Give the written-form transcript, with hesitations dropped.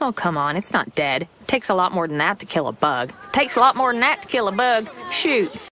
Oh, come on, it's not dead. Takes a lot more than that to kill a bug. Takes a lot more than that to kill a bug. Shoot.